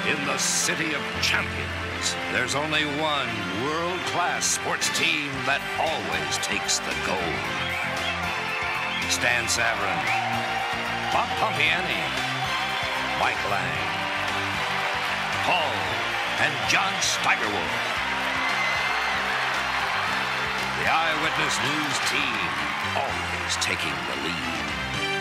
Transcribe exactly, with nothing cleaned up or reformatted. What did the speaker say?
In the city of champions, there's only one world-class sports team that always takes the gold. Stan Savran, Bob Pompiani, Mike Lang, Paul and John Steigerwald. The Eyewitness News team always taking the lead.